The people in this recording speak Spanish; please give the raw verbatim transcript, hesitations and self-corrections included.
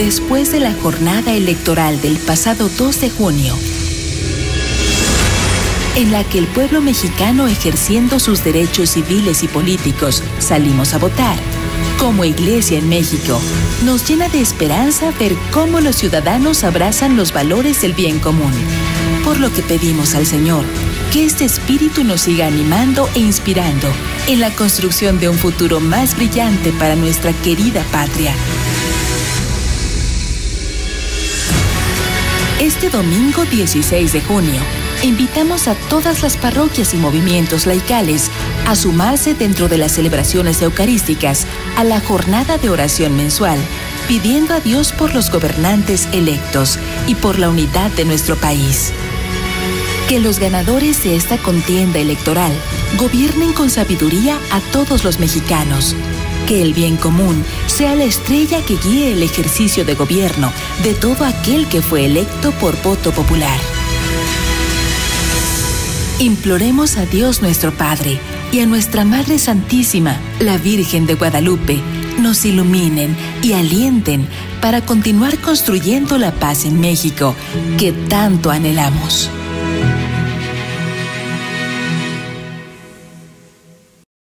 después de la jornada electoral del pasado dos de junio, en la que el pueblo mexicano, ejerciendo sus derechos civiles y políticos, salimos a votar, como Iglesia en México, nos llena de esperanza ver cómo los ciudadanos abrazan los valores del bien común. Por lo que pedimos al Señor que este espíritu nos siga animando e inspirando en la construcción de un futuro más brillante para nuestra querida patria. Este domingo dieciséis de junio, invitamos a todas las parroquias y movimientos laicales a sumarse dentro de las celebraciones eucarísticas a la jornada de oración mensual, pidiendo a Dios por los gobernantes electos y por la unidad de nuestro país. Que los ganadores de esta contienda electoral gobiernen con sabiduría a todos los mexicanos. Que el bien común sea la estrella que guíe el ejercicio de gobierno de todo aquel que fue electo por voto popular. Imploremos a Dios nuestro Padre y a nuestra Madre Santísima, la Virgen de Guadalupe, nos iluminen y alienten para continuar construyendo la paz en México que tanto anhelamos.